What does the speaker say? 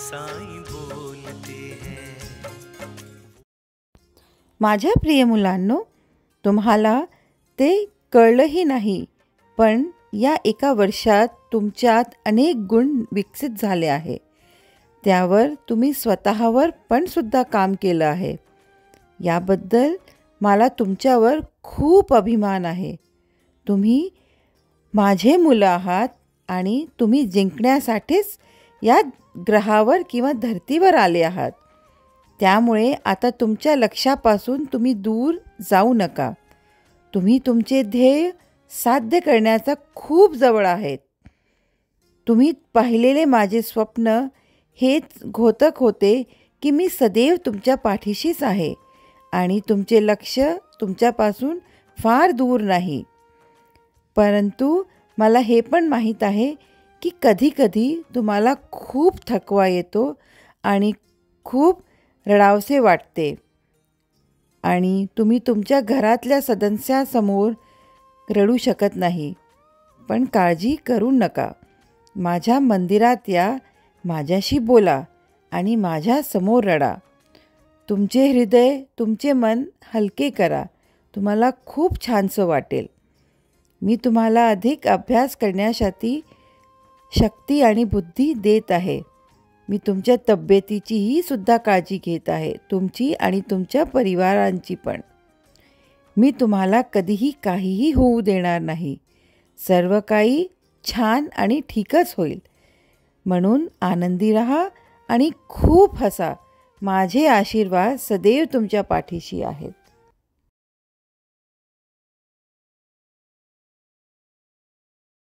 Sign बोलते हैं। माझ्या प्रिय मुलांनो, तुम्हाला ते कळलंही नाही, पण या एका वर्षात तुमच्यात अनेक गुण विकसित झाले आहे. त्यावर तुम्ही स्वतःवर पण सुद्धा काम केलं आहे. याबद्दल मला तुमच्यावर खूप अभिमान आहे. तुम्ही माझे मुलं आहात आणि तुम्ही जिंकण्यासाठीच या ग्रहावर किंवा धरतीवर आले आहात. त्यामुळे आता तुमच्या लक्ष्यापासून तुम्ही दूर जाऊ नका. तुम्ही तुमचे ध्येय साध्य करण्याचा खूप जवळ आहेत. तुम्ही पाहिलेले माझे स्वप्न हेच घोतक होते की मी सदैव तुमच्या पाठीशीच आहे आणि तुमचे लक्ष तुमच्यापासून फार दूर नाही. परंतु मला हे पण माहीत आहे की कधीकधी तुम्हाला खूप थकवा येतो आणि खूप रडावसे वाटते आणि तुम्ही तुमच्या घरातल्या सदस्यासमोर रडू शकत नाही. पण काळजी करू नका. माझ्या मंदिरात या, माझ्याशी बोला आणि माझ्या समोर रडा. तुमचे हृदय, तुमचे मन हलके करा. तुम्हाला खूप छानसं वाटेल. मी तुम्हाला अधिक अभ्यास करण्यासाठी शक्ती आणि बुद्धी देत आहे. मी तुमच्या तब्येतीचीही सुद्धा काळजी घेत आहे, तुमची आणि तुमच्या परिवारांची पण. मी तुम्हाला कधीही काहीही होऊ देणार नाही. सर्व काही छान आणि ठीकच होईल. म्हणून आनंदी राहा आणि खूप हसा. माझे आशीर्वाद सदैव तुमच्या पाठीशी आहेत.